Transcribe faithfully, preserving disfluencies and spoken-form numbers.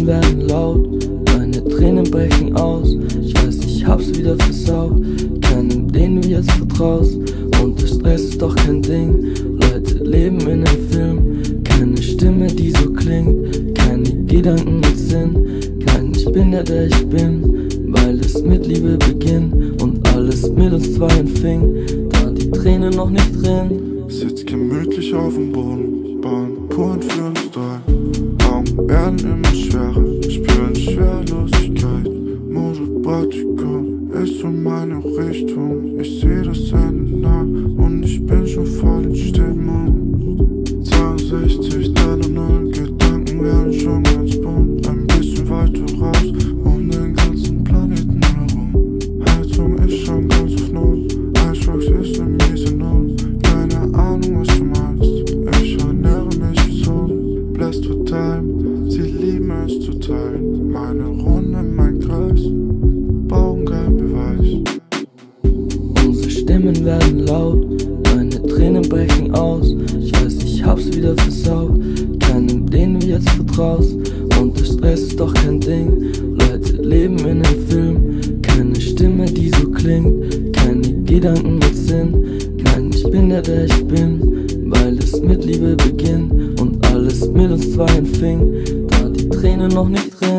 Stimmen werden laut, meine Tränen brechen aus. Ich weiß, ich hab's wieder versaut. Keinem, den du jetzt vertraust. Und der Stress ist doch kein Ding. Leute leben in einem Film. Keine Stimme, die so klingt. Keine Gedanken mit Sinn. Kein Ich bin der, der ich bin. Weil es mit Liebe beginnt und alles mit uns zweien fing. Da die Tränen noch nicht drin. Sitz gemütlich auf dem Boden, bauen Puren für uns drei. Augen werden immer schwerer, spüren Schwerlosigkeit. Mose Bratikon ist so meine Richtung. Ich seh das Ende nah und ich bin schon voll in Stimmung. zweiundsechzig, null, Gedanken werden schon ganz bunt. Ein bisschen weiter raus, um den ganzen Planeten herum. Heizung ist schon ganz auf Null, Eiswachs ist eine miese Not. Keine Ahnung, was du meinst, ich ernähre mich gesund. Blessed for time, sie lieben es zu teilen. Meine Runde, mein Kreis, brauchen keinen Beweis. Unsere Stimmen werden laut, meine Tränen brechen aus. Ich weiß, ich hab's wieder versaut. Keinem, den du jetzt vertraust. Und der Stress ist doch kein Ding. Leute leben in einem Film. Keine Stimme, die so klingt. Keine Gedanken mit Sinn. Kein Ich bin der, der ich bin. Weil es mit Liebe beginnt und alles mit uns zweien fing. Da die Tränen noch nicht drin.